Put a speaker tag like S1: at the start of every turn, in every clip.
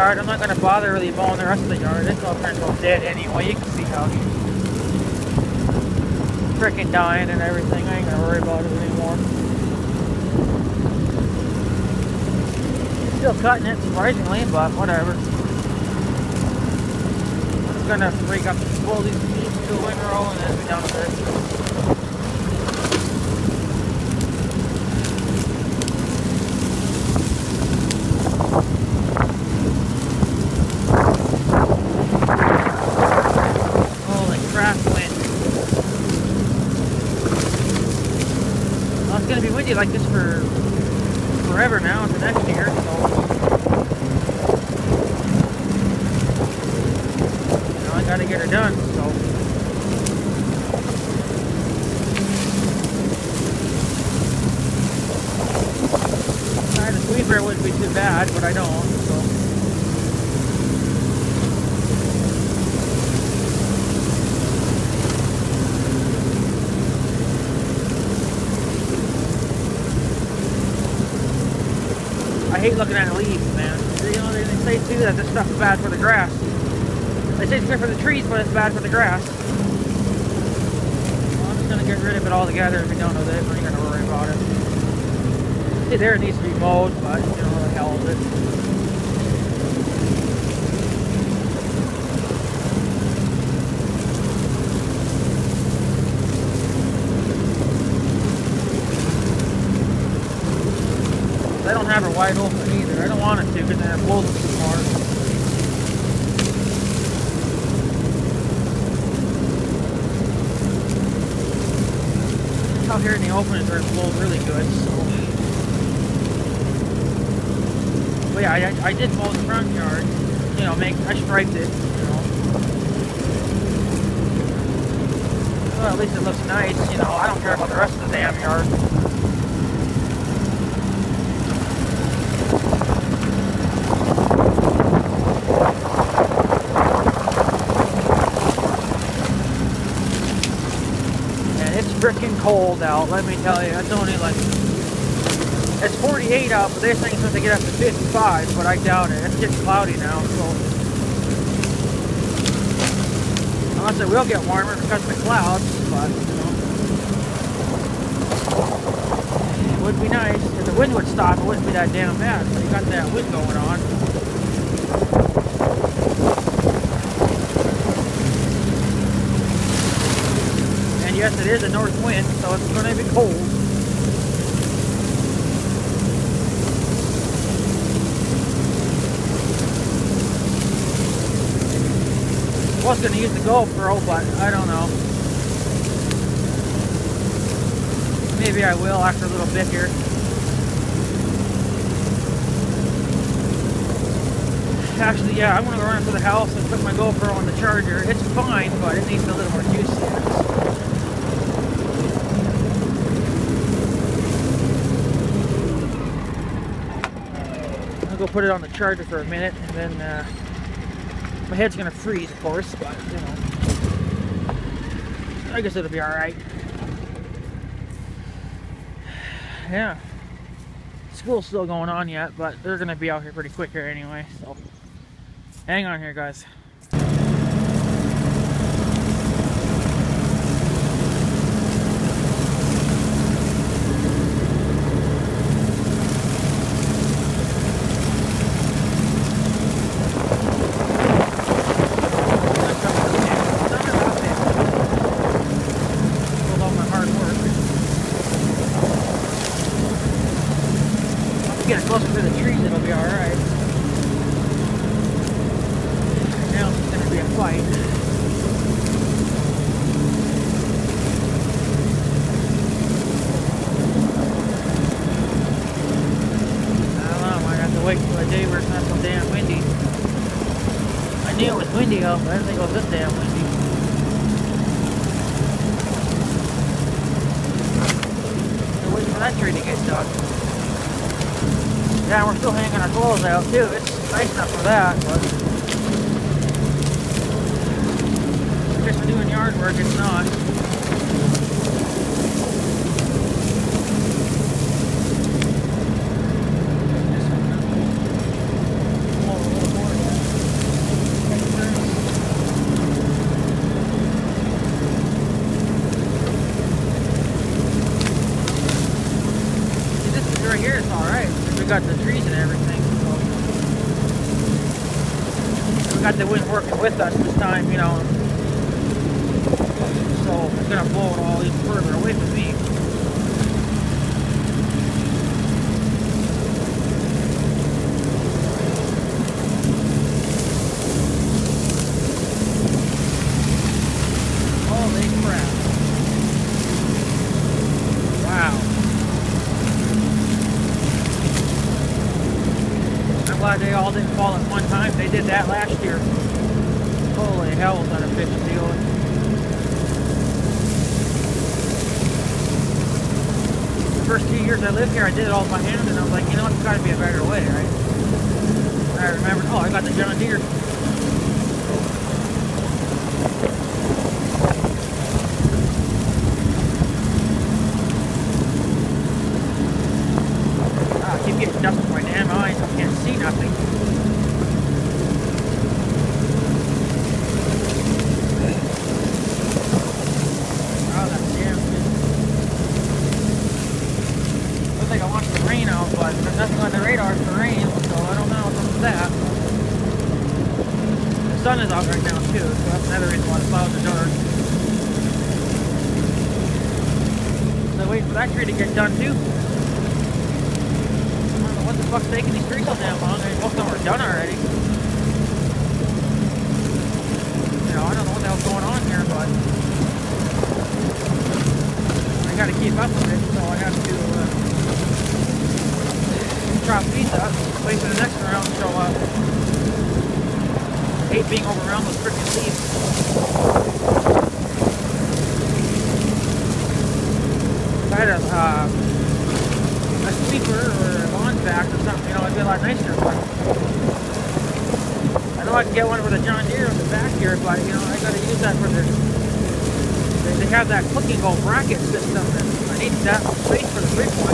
S1: yard. I'm not going to bother really mowing the rest of the yard. It's all pretty well dead anyway. You can see how he's freaking dying and everything. I ain't going to worry about it anymore. Still cutting it, surprisingly, but whatever. I'm just going to break up the spool these leaves to a windrow and then be done with it. Like this for forever now until next year, so you know, I gotta get her done, so if I had a sweeper it wouldn't be too bad, but I don't, so I hate looking at leaves, man. You know, they say too that this stuff is bad for the grass. They say it's good for the trees, but it's bad for the grass. Well, I'm just gonna get rid of it all together and be done with it. I ain't gonna worry about it. See, there it needs to be mowed, but you know, the hell with it. I don't have her wide open either. I don't want it to because then it blows it too hard. Out here in the open is where it blows really good. So. But yeah, I did mow the front yard. You know, I striped it. You know. Well, at least it looks nice. You know, I don't care about the rest of the damn yard. Freaking cold out, let me tell you. It's only like, it's 48 out, but they're saying it's supposed to get up to 55, but I doubt it. It's getting cloudy now, so unless it will get warmer because of the clouds, but you know, it would be nice if the wind would stop. It wouldn't be that damn bad, but you got that wind going on. Yes, it is a north wind, so it's going to be cold. I was going to use the GoPro, but I don't know. Maybe I will after a little bit here. Actually, yeah, I'm going to run into the house and put my GoPro on the charger. It's fine, but it needs a little more juice in it. Go put it on the charger for a minute, and then my head's gonna freeze, of course, but you know, I guess it'll be all right. Yeah, school's still going on yet, but they're gonna be out here pretty quick here anyway, so hang on here, guys. Get closer to the trees, it'll be alright. Now it's going to be a fight. I don't know, I might have to wait till a day where it's not so damn windy. I knew it was windy out, but I didn't think it was this damn windy. Still waiting for that tree to get dug. Yeah, we're still hanging our clothes out too. It's nice enough for that, but just for doing yard work, it's not. it's alright. We got the trees and everything. So we got the wind working with us this time, you know. So it's gonna blow it all even further away from me. Holy crap. Wow. I'm glad they all didn't fall at one time. They did that last year. Holy hell, was that a fish deal. The first 2 years I lived here, I did it all by hand, and I was like, you know, it's got to be a better way, right? And I remembered, oh, I got the John Deere. I keep getting dust in my damn eyes. I can't see nothing. Oh, that's damn good. Looks like I want the rain out, but there's nothing on the radar for rain, so I don't know what's up with that. The sun is out right now too, so that's another reason why the clouds are dark. So wait for that tree to get done too. What the fuck's taking these trees so damn long? I mean, most of them are done already. You know, I don't know what the hell's going on here, but I gotta keep up with it, so I have to drop pizza, wait for the next round to show up. I hate being overwhelmed with freaking leaves. If I had a sweeper or a lawn vac or something, you know, it'd be a lot nicer, but I know I can get one for the John Deere on the back here, but, you know, I gotta use that for the, they have that click and go bracket system, and I need that space for the 3-point.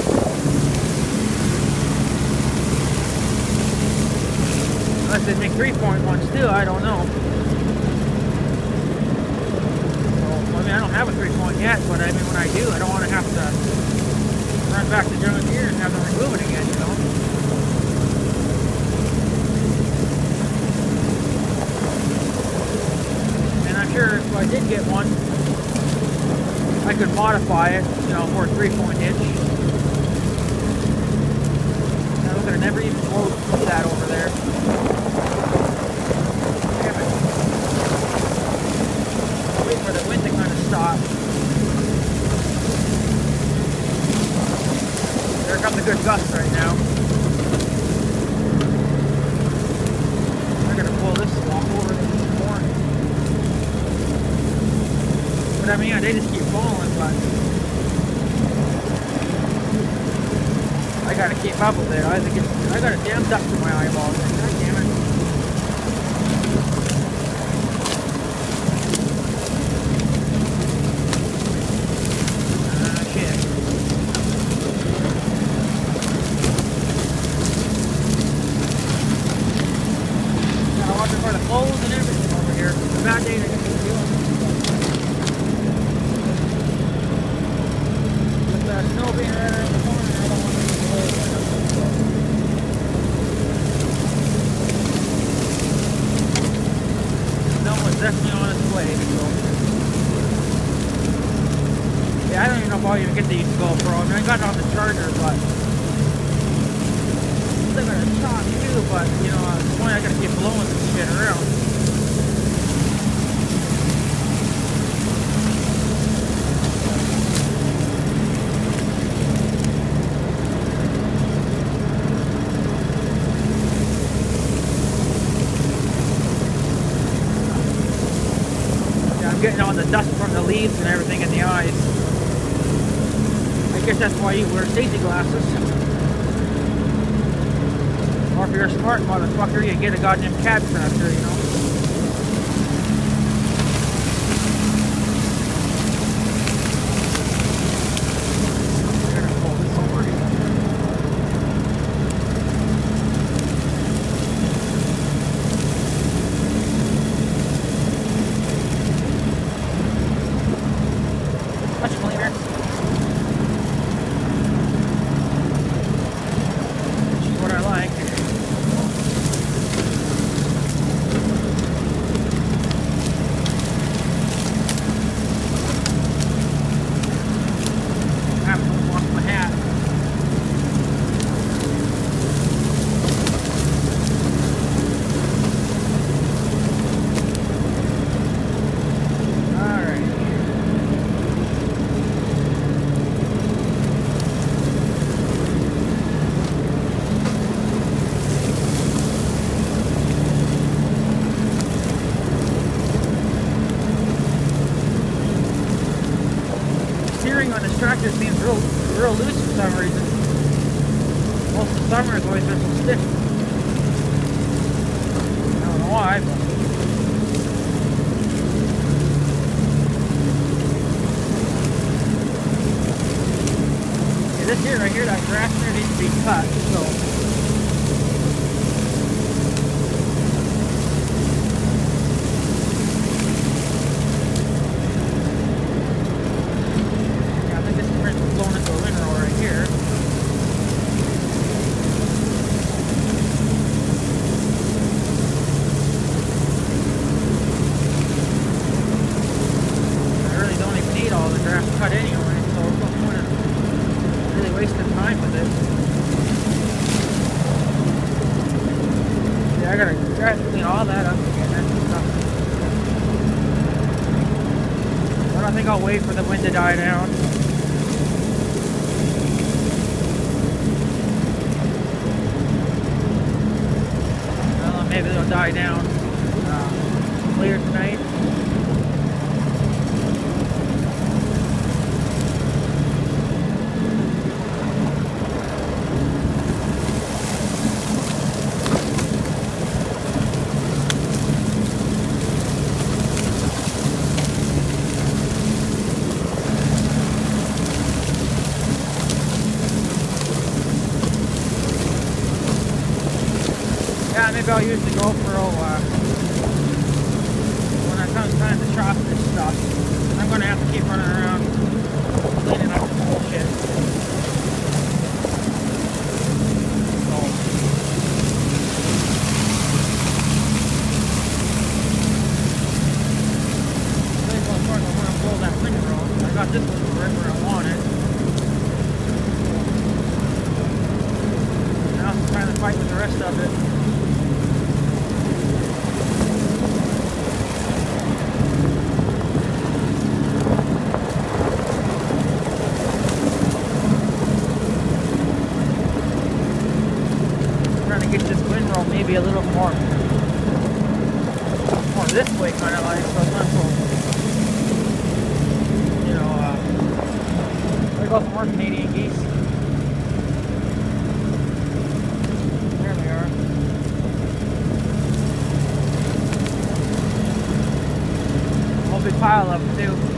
S1: Unless they make 3-point ones too, I don't know. So, I mean, I don't have a 3-point yet, but I mean, when I do, I don't want to have to run back to John Deere and have them remove it again, you know. And I'm sure if I did get one, I could modify it, you know, for a 3-point hitch. Now look at it, never even blow that over there. Damn it. Wait for the wind to kind of stop. There comes a good gust right now. I'm gonna pull this walk over this more. But I mean, yeah, they just keep falling, but I gotta keep up with it. I got a damn dust in my eyeballs. God damn it. Shit. Gotta watch it for the clothes and everything over here. It's a bad day to get this deal. With that snow being right around the corner, I don't want to be cold. Snow is definitely on its way, so. Yeah, I don't even know if I'll even get the GoPro. I mean, I got it on the charger, but they're gonna talk too, but you know, at this point I gotta keep blowing this shit around. Yeah, I'm getting all the dust from the leaves and everything in the eyes. I guess that's why you wear safety glasses. Or if you're a smart motherfucker, you get a goddamn cab crasher, you know? I'm gonna pull this over here. Much cleaner. just seems real loose for some reason. Most of the summer is always been so stiff. I don't know why, but this here, right here, that grass there needs to be cut, so. Yeah, I think this is where it's flowing into a windrow right here. I really don't even need all the grass cut anyway, so it's no point in really wasting time with it. Yeah, I gotta clean all that up again and stuff. But I think I'll wait for the wind to die down. Well, maybe it'll die down later tonight. Yeah, maybe I'll use the GoPro when I come time to chop this stuff. I'm going to have to keep running around cleaning up this bullshit. So. I want to blow that windrow. I got this one right where I want it. Now I'm trying to fight with the rest of it. Get this windrow maybe a little more this way, kind of like, so it's not so, you know, there goes some more Canadian geese. There they are. A whole big pile of them too.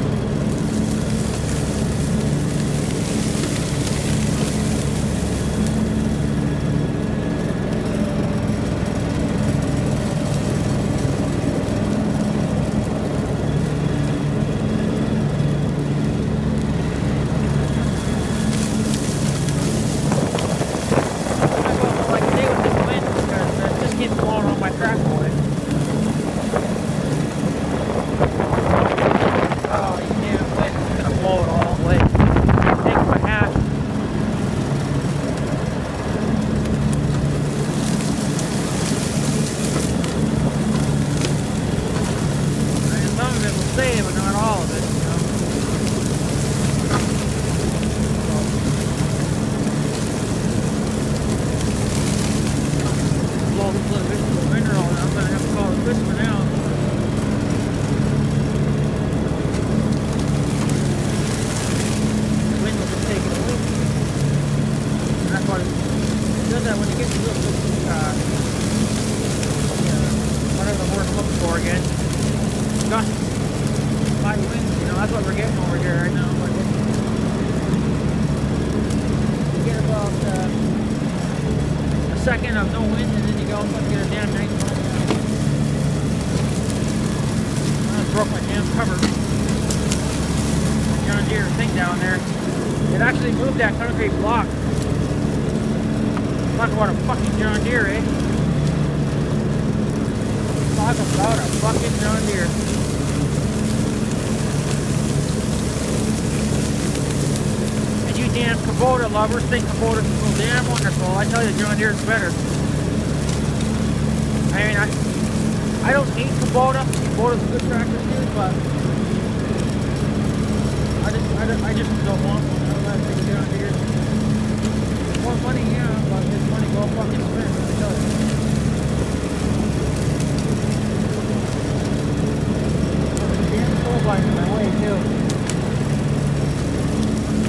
S1: But not all of it, you know. Blow this little bit of the windrow, and I'm going to have to call it this for now. The wind will just take it away. And that's why it does that when you get to little whatever the word I'm looking for again. Gusts. High winds, you know, that's what we're getting over here right now. But you get about a second of no wind, and then you go and get a damn nice one. I just broke my damn cover. The John Deere thing down there. It actually moved that concrete block. Talk about a fucking John Deere, eh? Talk about a fucking John Deere. You damn Kubota lovers think Kubota's so damn wonderful. I tell you, John Deere's better. I mean, I don't hate Kubota. Kubota's a good tractor too, but I just don't want one. I don't like to take John Deere. More money, yeah, but it's money well fucking spent. I tell you. There's a damn coal line in my way too.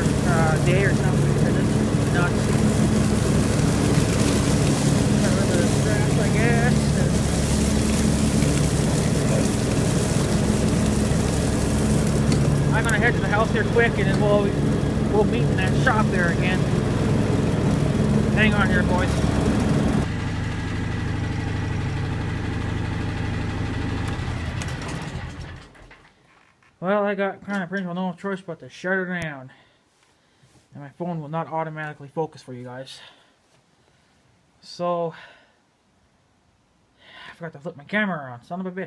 S1: day or something because it's nuts. Got a little bit of stress, I guess. I'm gonna head to the house here quick, and then we'll meet in that shop there again. Hang on here, boys. Well, I got kind of pretty much no choice but to shut her down. And my phone will not automatically focus for you guys. So, I forgot to flip my camera on, son of a bitch.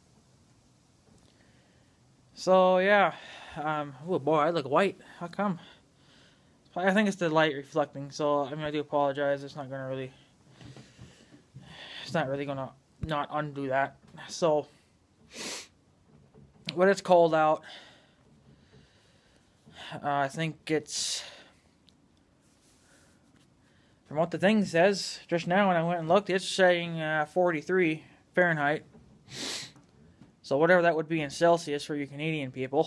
S1: So, yeah. Oh boy, I look white. How come? I think it's the light reflecting, so, I mean, I do apologize. It's not really gonna not undo that. So, when it's cold out, I think it's, from what the thing says, just now when I went and looked, it's saying 43 Fahrenheit. So whatever that would be in Celsius for you Canadian people.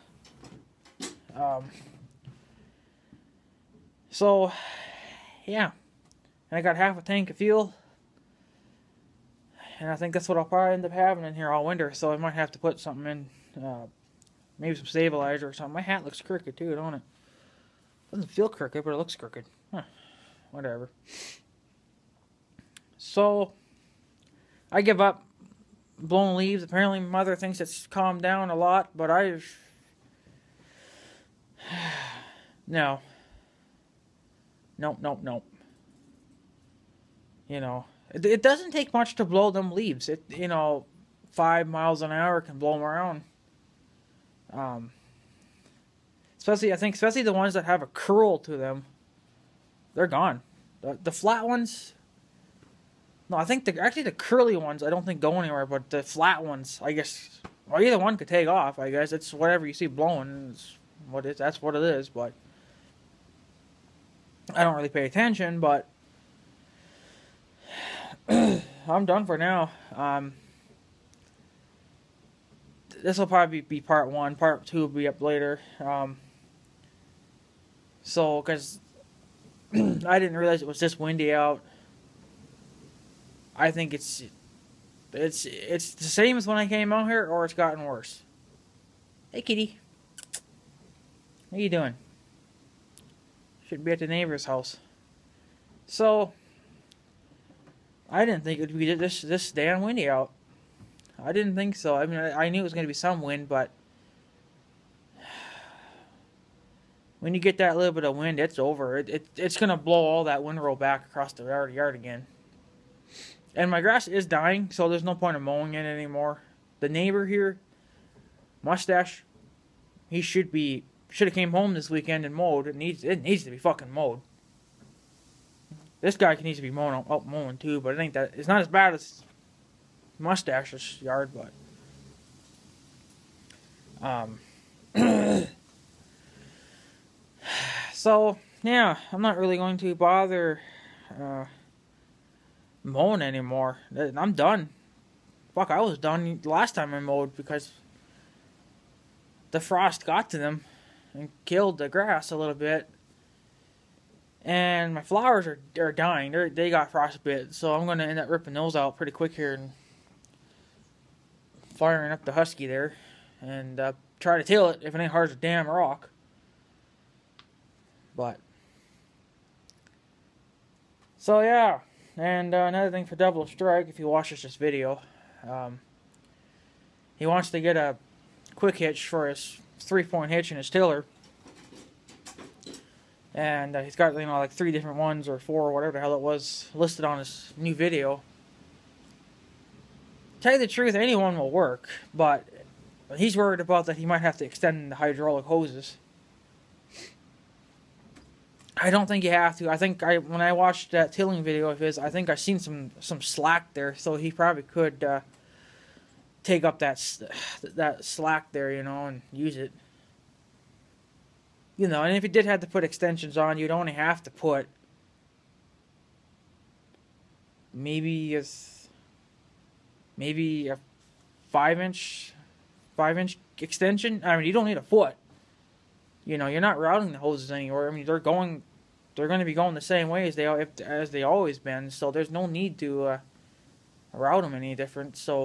S1: So, yeah. And I got half a tank of fuel. And I think that's what I'll probably end up having in here all winter. So I might have to put something in, maybe some stabilizer or something. My hat looks crooked too, don't it? Doesn't feel crooked, but it looks crooked. Huh. Whatever. So, I give up blowing leaves. Apparently my mother thinks it's calmed down a lot, but no. Nope. You know, it doesn't take much to blow them leaves. 5 miles an hour can blow them around. Especially the ones that have a curl to them. They're gone. The flat ones, no, I think actually the curly ones I don't think go anywhere, but the flat ones, I guess, well, either one could take off. I guess it's whatever you see blowing. That's what it is. But I don't really pay attention. But I'm done for now. This will probably be part 1. Part 2 will be up later. So, because I didn't realize it was this windy out. I think it's the same as when I came out here, or it's gotten worse. Hey, kitty. What are you doing? Should be at the neighbor's house. So, I didn't think it would be this damn windy out. I didn't think so. I mean, I knew it was going to be some wind, but when you get that little bit of wind, it's over. It's going to blow all that windrow back across the yard again. And my grass is dying, so there's no point in mowing it anymore. The neighbor here, Mustache, he should have came home this weekend and mowed. It needs to be fucking mowed. This guy needs to be mowing too, but it's not as bad as Mustache's yard, but so yeah, I'm not really going to bother mowing anymore. I'm done. Fuck, I was done last time I mowed because the frost got to them and killed the grass a little bit. And my flowers are dying. They got frostbite, so I'm going to end up ripping those out pretty quick here and firing up the Husky there and try to tail it if it ain't hard as a damn rock. But so yeah, and another thing for Double Strike, if he watches this video, he wants to get a quick hitch for his 3-point hitch in his tiller. And he's got, like 3 different ones or 4 or whatever the hell it was listed on his new video. Tell you the truth, anyone will work, but he's worried about that he might have to extend the hydraulic hoses. I don't think you have to. I think when I watched that tilling video of his, I think I seen some slack there, so he probably could take up that slack there, and use it. And if you did have to put extensions on, you'd only have to put maybe a 5-inch extension. I mean, you don't need a foot. You know, you're not routing the hoses anywhere. I mean, they're going to be going the same way as they always been. So there's no need to route them any different. So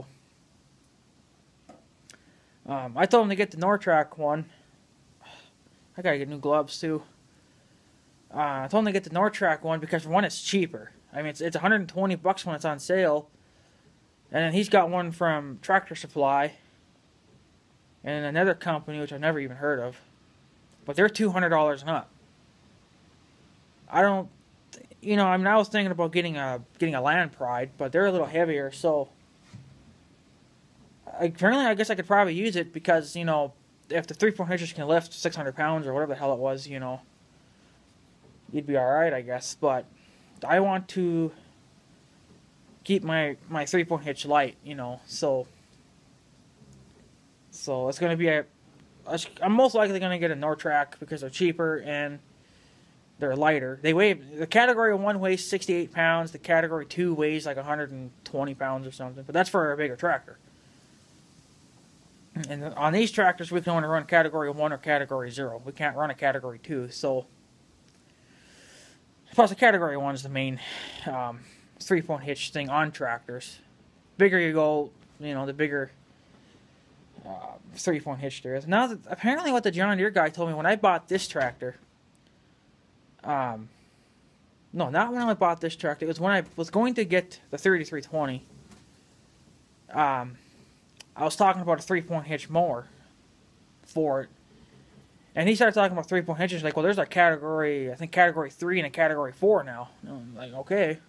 S1: I told him to get the Nortrac one. I gotta get new gloves too. I told him to get the Nortrac one because for one, it's cheaper. I mean, it's $120 when it's on sale. And then he's got one from Tractor Supply and another company which I've never even heard of. But they're $200 and up. I don't, you know, I mean, I was thinking about getting a Land Pride, but they're a little heavier, so apparently I guess I could probably use it because, you know, if the 3-point hitches can lift 600 pounds or whatever the hell it was, you know, you'd be alright, I guess. But I want to keep my 3-point hitch light, you know, so it's going to be I'm most likely going to get a Nortrac because they're cheaper and they're lighter. The Category 1 weighs 68 pounds, the Category 2 weighs like 120 pounds or something, but that's for a bigger tractor. And on these tractors, we can only run Category 1 or Category 0. We can't run a Category 2, so plus the Category 1 is the main 3-point hitch thing on tractors. Bigger you go, you know, the bigger 3-point hitch there is. Now, apparently what the John Deere guy told me when I bought this tractor, no, not when I bought this tractor, it was when I was going to get the 3320, I was talking about a 3-point hitch mower for it. And he started talking about 3-point hitches, like, well, there's a category, I think Category 3 and a Category 4 now. And I'm like, okay.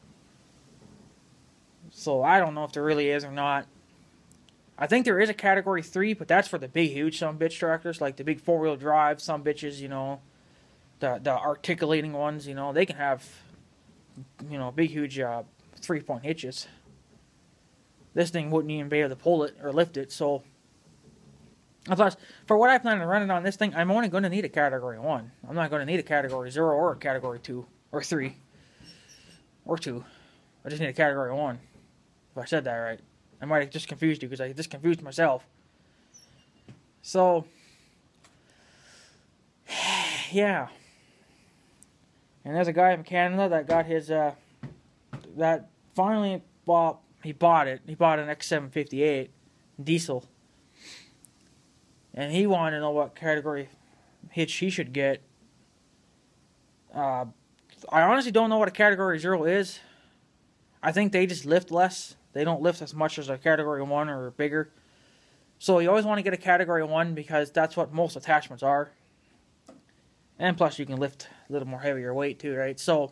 S1: So I don't know if there really is or not. I think there is a Category 3, but that's for the big, huge sumbitch tractors, like the big 4-wheel drive sumbitches, you know, the articulating ones, you know, they can have, you know, big, huge 3-point hitches. This thing wouldn't even be able to pull it or lift it, so plus, for what I plan on running on this thing, I'm only going to need a Category 1. I'm not going to need a Category 0 or a Category 2 or 3 or 2. I just need a Category 1. If I said that right. I might have just confused you because I just confused myself. So, yeah. And there's a guy in Canada that got his, that finally bought, he bought it. He bought an X758 diesel. And he wanted to know what category hitch he should get. I honestly don't know what a Category 0 is. I think they just lift less. They don't lift as much as a Category 1 or bigger. So you always want to get a Category 1 because that's what most attachments are. And plus you can lift a little more heavier weight too, right? So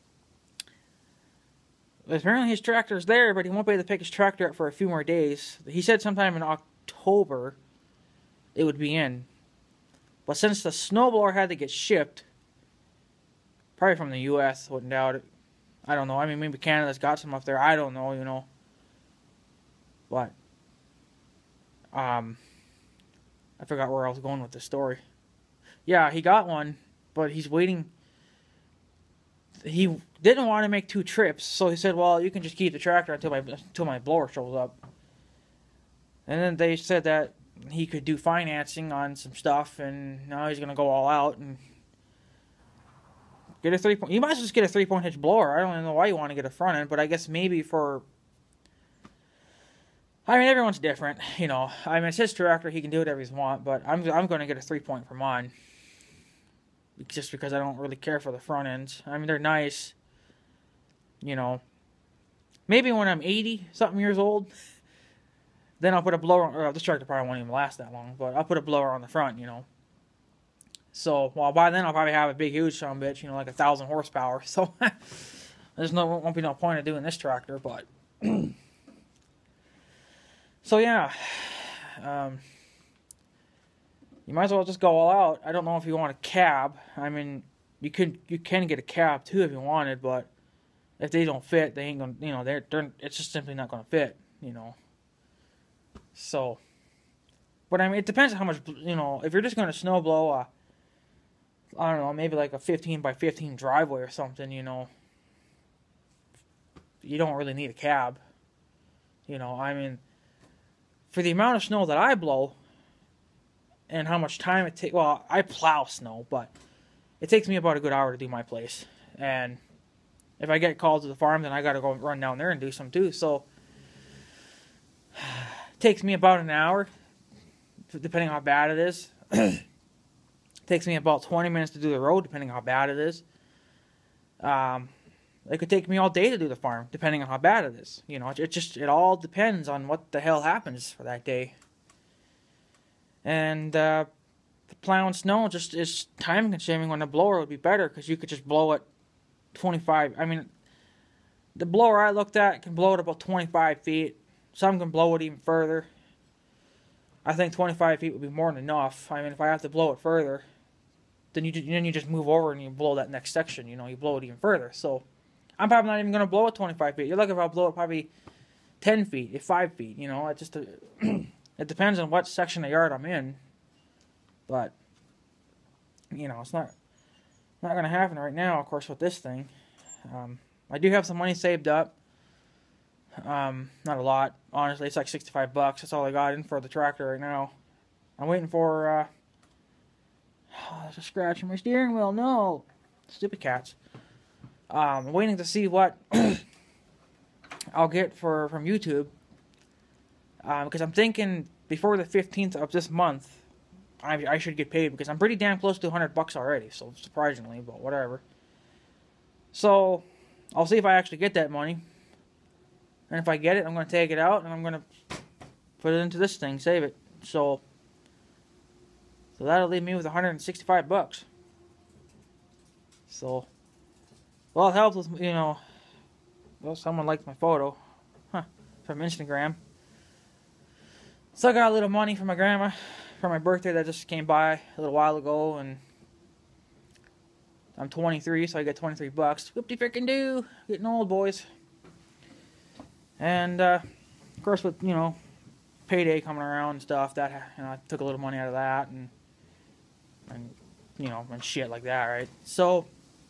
S1: apparently his tractor's there, but he won't be able to pick his tractor up for a few more days. He said sometime in October it would be in. But since the snowblower had to get shipped, probably from the U.S., wouldn't doubt it. I don't know. I mean, maybe Canada's got some up there. I don't know, you know. But, I forgot where I was going with this story. Yeah, he got one, but he's waiting. He didn't want to make 2 trips, so he said, well, you can just keep the tractor until my blower shows up. And then they said that he could do financing on some stuff, and now he's going to go all out and get a 3-point. You might as well just get a 3-point hitch blower. I don't even know why you want to get a front end, but I guess maybe for, I mean, everyone's different, you know. I mean, it's his tractor. He can do whatever he wants, but I'm going to get a 3-point for mine just because I don't really care for the front ends. I mean, they're nice, you know. Maybe when I'm 80-something years old, then I'll put a blower on, or this tractor probably won't even last that long, but I'll put a blower on the front, you know. So, well, by then I'll probably have a big, huge sumbitch, you know, like 1,000 horsepower. So, won't be no point of doing this tractor, but. So, yeah. You might as well just go all out. I don't know if you want a cab. I mean, you can get a cab too if you wanted, but if they don't fit, they ain't gonna, you know, it's just simply not gonna fit, you know. So, but I mean, it depends on how much, you know, if you're just going to snow blow I don't know, maybe like a 15 by 15 driveway or something, you know, you don't really need a cab. You know, I mean, for the amount of snow that I blow, and how much time it takes. Well, I plow snow, but it takes me about a good hour to do my place. And if I get called to the farm, then I got to go run down there and do some too. So it takes me about an hour, depending on how bad it is. It takes me about 20 minutes to do the road, depending on how bad it is. It could take me all day to do the farm, depending on how bad it is. You know, it all depends on what the hell happens for that day. And the plowing snow just is time consuming when the blower would be better, because you could just blow it 25. I mean, the blower I looked at can blow it about 25 feet. Some can blow it even further. I think 25 feet would be more than enough. I mean, if I have to blow it further, then you just move over and you blow that next section. You know, you blow it even further. So I'm probably not even going to blow it 25 feet. You're looking if I'll blow it probably 10 feet, if 5 feet. You know, it just it depends on what section of yard I'm in. But you know, it's not going to happen right now, of course, with this thing. I do have some money saved up. Not a lot, honestly. It's like $65. That's all I got in for the tractor right now. I'm waiting for there's a scratch in my steering wheel. No, stupid cats. I'm waiting to see what I'll get from YouTube, because I'm thinking before the 15th of this month I should get paid, because I'm pretty damn close to $100 already, so surprisingly, but whatever. So I'll see if I actually get that money, and if I get it, I'm going to take it out and I'm going to put it into this thing, save it. So that'll leave me with $165. So, well, it helps with, you know, well, someone liked my photo, from Instagram. So I got a little money from my grandma for my birthday that just came by a little while ago, and I'm 23, so I get $23. Whoopty frickin' do, getting old, boys. And of course, with, you know, payday coming around and stuff, that, you know, I took a little money out of that, and you know, and shit like that, right? So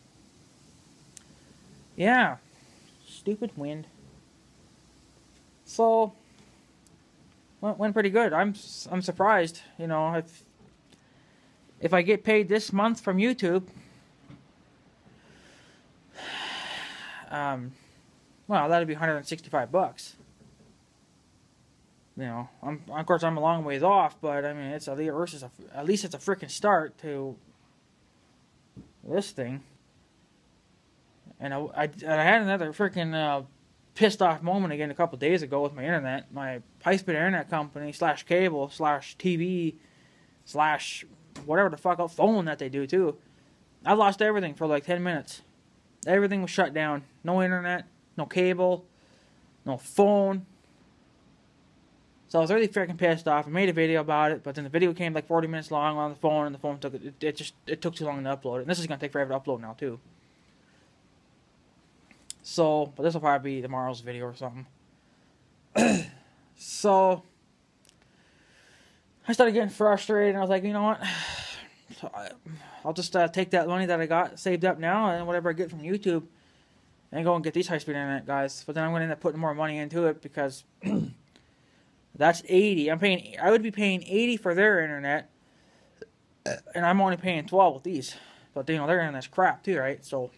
S1: yeah, stupid wind. So went pretty good. I'm surprised, you know, if I get paid this month from YouTube, well, that'd be $165. You know, of course I'm a long ways off, but I mean, at least it's a freaking start to this thing. And I had another freaking pissed off moment again a couple days ago with my internet, my high-speed internet company / cable / TV / whatever the fuck phone that they do too. I lost everything for like 10 minutes. Everything was shut down. No internet, no cable, no phone. So I was really freaking pissed off. I made a video about it, but then the video came like 40 minutes long on the phone, and the phone took it took too long to upload it. And this is gonna take forever to upload now too. So, but this will probably be tomorrow's video or something. So I started getting frustrated, and I was like, you know what? I'll just take that money that I got saved up now, and whatever I get from YouTube, and go and get these high-speed internet guys. But then I'm gonna end up putting more money into it, because that's $80. I would be paying $80 for their internet, and I'm only paying $12 with these. But you know, their internet's crap too, right? So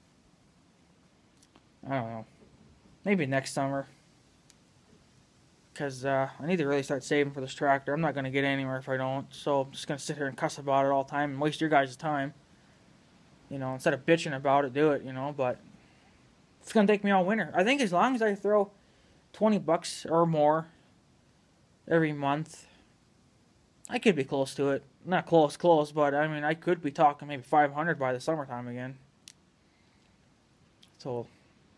S1: I don't know. Maybe next summer, because I need to really start saving for this tractor. I'm not going to get anywhere if I don't. So I'm just going to sit here and cuss about it all the time and waste your guys' time. You know, instead of bitching about it, do it, you know. But it's going to take me all winter. I think as long as I throw $20 or more every month, I could be close to it. Not close, but I mean, I could be talking maybe 500 by the summertime again. So,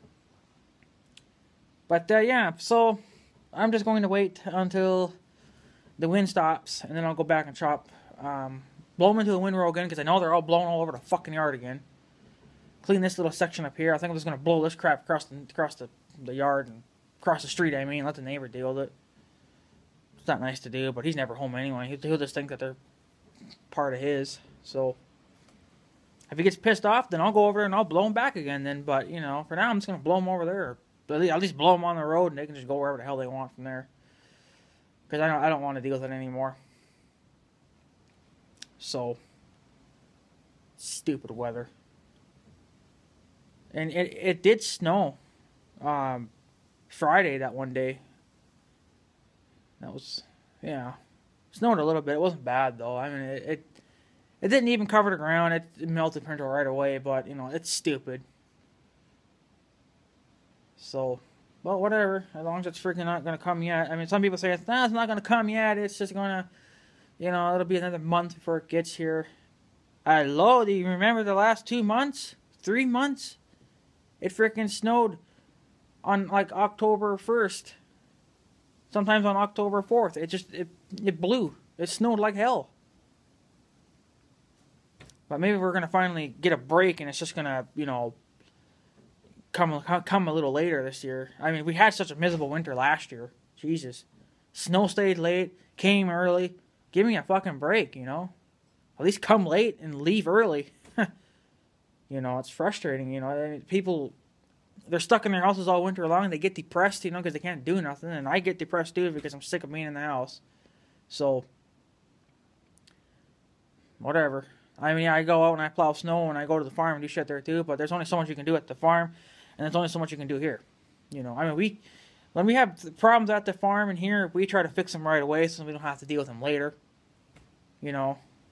S1: but yeah, so I'm just going to wait until the wind stops, and then I'll go back and chop, blow them into the windrow again, because I know they're all blown all over the fucking yard again. Clean this little section up here. I think I'm just going to blow this crap across the yard, and across the street, I mean, let the neighbor deal with it. It's not nice to do, but he's never home anyway. He'll just think that they're part of his. So if he gets pissed off, then I'll go over there and I'll blow him back again then. But, you know, for now I'm just going to blow him over there. Or at least blow them on the road, and they can just go wherever the hell they want from there. Because I don't want to deal with it anymore. So, stupid weather. And it did snow Friday, that one day. That was, yeah. Snowed a little bit. It wasn't bad, though. I mean, it didn't even cover the ground. It melted pretty right away, but, you know, it's stupid. So, well, whatever. As long as it's freaking not going to come yet. I mean, some people say, it's not going to come yet. It's just going to, you know, it'll be another month before it gets here. Hello, do you remember the last 2 months? 3 months? It freaking snowed on, like, October 1st. Sometimes on October 4th. It blew. It snowed like hell. But maybe we're going to finally get a break and it's just going to, you know, come a little later this year. I mean, we had such a miserable winter last year. Jesus. Snow stayed late, came early. Give me a fucking break, you know. At least come late and leave early. You know, it's frustrating, you know. I mean, people, they're stuck in their houses all winter long. They get depressed, you know, because they can't do nothing. And I get depressed, too, because I'm sick of being in the house. So, whatever. I mean, I go out and I plow snow and I go to the farm and do shit there, too. But there's only so much you can do at the farm. And there's only so much you can do here. You know, I mean, when we have problems at the farm and here, we try to fix them right away so we don't have to deal with them later. You know.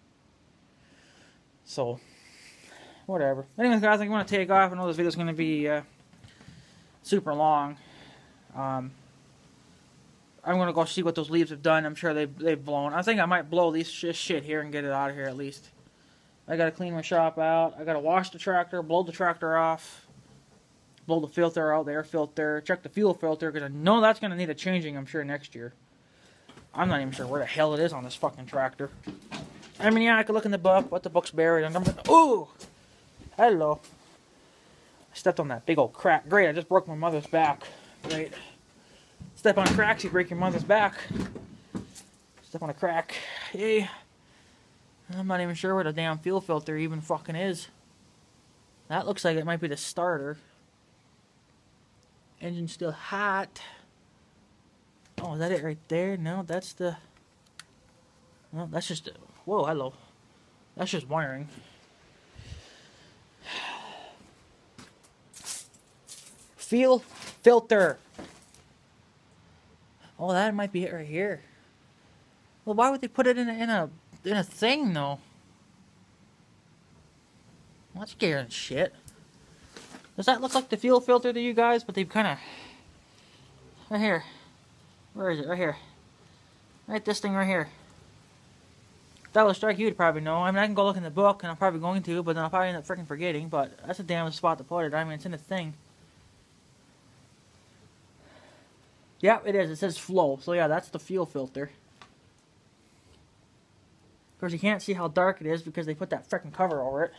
S1: So, whatever. Anyways, guys, I'm going to take off. I know this video is going to be super long. I'm going to go see what those leaves have done. I'm sure they've blown. I think I might blow this shit here and get it out of here at least. I got to clean my shop out. I got to wash the tractor, blow the tractor off. Blow the filter out, the air filter, check the fuel filter, because I know that's going to need a changing, I'm sure, next year. I'm not even sure where the hell it is on this fucking tractor. I mean, yeah, I could look in the book, but the book's buried. Ooh! Hello. I stepped on that big old crack. Great, I just broke my mother's back. Great. Step on cracks, you break your mother's back. Step on a crack. Yay. I'm not even sure where the damn fuel filter even fucking is. That looks like it might be the starter. Engine's still hot. Oh, is that it right there? No, that's the... No, that's just... Whoa, hello. That's just wiring. Fuel filter. Oh, that might be it right here. Well, why would they put it in a thing, though? Well, that's scaring shit. Does that look like the fuel filter to you guys? But they've kind of... Right here. Where is it? Right here. Right, this thing right here. That will strike you to probably know. I mean, I can go look in the book, and I'm probably going to, but then I'll probably end up freaking forgetting. But that's a damn spot to put it. I mean, it's in the thing. Yeah, it is. It says flow. So, yeah, that's the fuel filter. Of course, you can't see how dark it is because they put that freaking cover over it.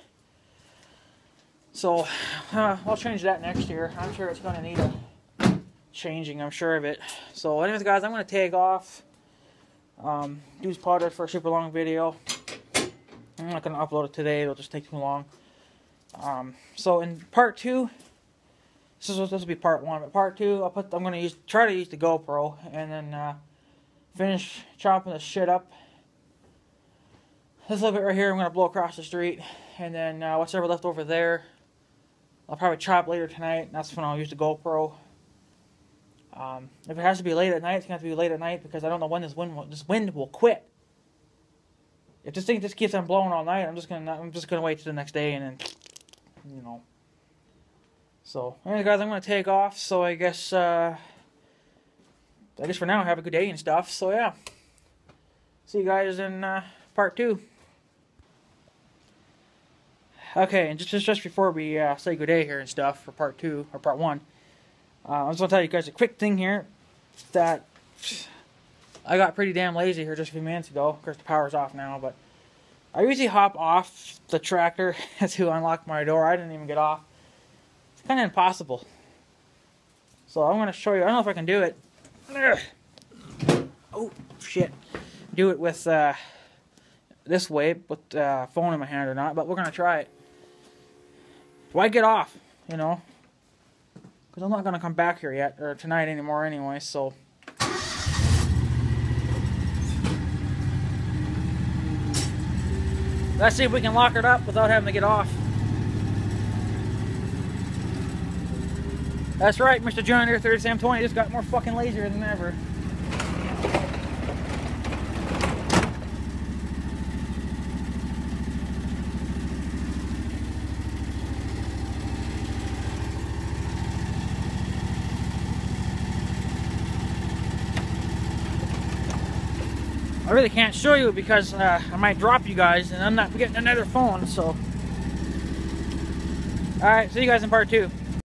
S1: So, I'll change that next year. I'm sure it's going to need a changing. I'm sure of it. So, anyways, guys, I'm going to take off. Do spotted for a super long video. I'm not going to upload it today. It'll just take too long. So, in part 2, this will be part 1. But part 2, I'm going to try to use the GoPro and then finish chopping this shit up. This little bit right here, I'm going to blow across the street. And then what's ever left over there, I'll probably chop later tonight. That's when I'll use the GoPro. If it has to be late at night, it's going to have to be late at night because I don't know when this wind will quit. If this thing just keeps on blowing all night, I'm just gonna wait till the next day and then, you know. So, anyway, guys, I'm going to take off. So I guess for now, have a good day and stuff. So yeah, see you guys in part 2. Okay, and just before we say good day here and stuff for part 2 or part 1, I just want to tell you guys a quick thing here that I got pretty damn lazy here just a few minutes ago. Of course, the power's off now, but I usually hop off the tractor to unlock my door. I didn't even get off. It's kind of impossible. So I'm going to show you. I don't know if I can do it. Oh, shit. Do it with this way, with phone in my hand or not, but we're going to try it. Why get off, you know? Because I'm not going to come back here yet, or tonight anymore anyway, so... Let's see if we can lock it up without having to get off. That's right, Mr. John Deere 30 Sam 20 just got more fucking lazier than ever. I really can't show you because I might drop you guys and I'm not getting another phone, so. Alright, see you guys in part 2.